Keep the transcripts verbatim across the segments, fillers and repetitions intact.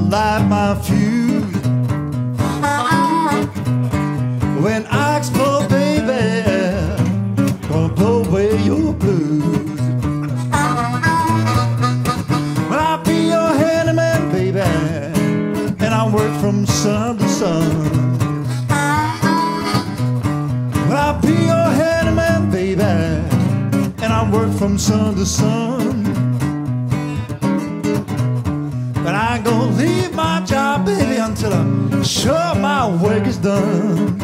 light my fuse. When I explode, baby, gonna blow away your blues. When I be your handyman, baby, and I work from sun to sun. When I be your handyman, baby, and I work from sun to sun. But I ain't gonna leave my job, baby, until I'm sure my work is done.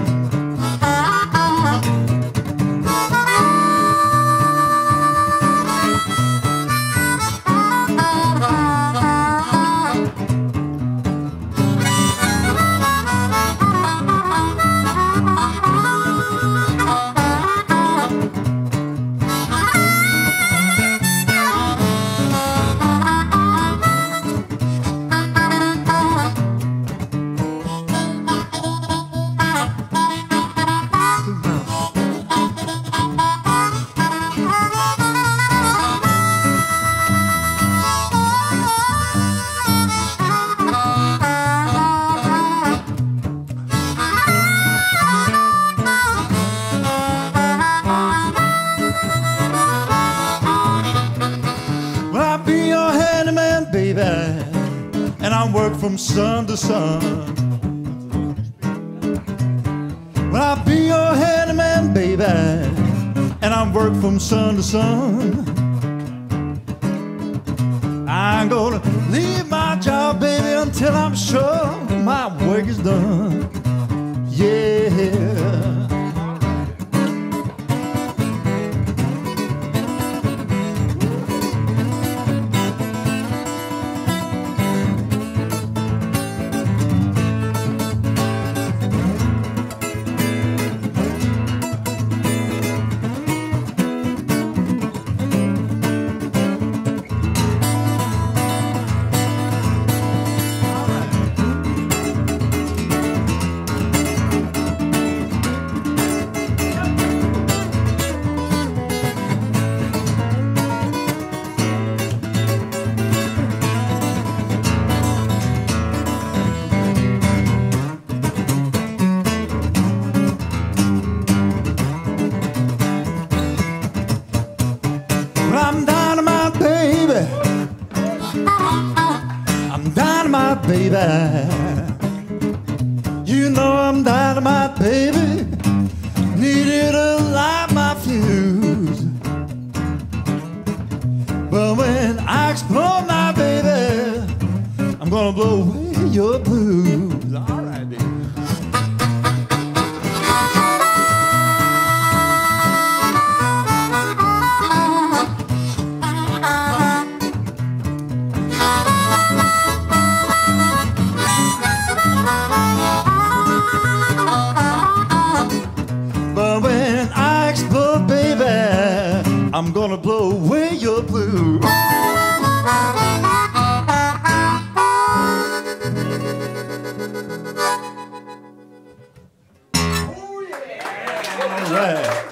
From sun to sun. When I be your handyman, baby, and I work from sun to sun. I ain't gonna leave my job, baby, until I'm sure my work is done. Yeah. Baby, you know I'm dynamite, baby. Needed to light my fuse. But when I explode, my baby, I'm gonna blow away your blues. All right, baby. I'm gonna blow away your blues. Oh yeah! All right.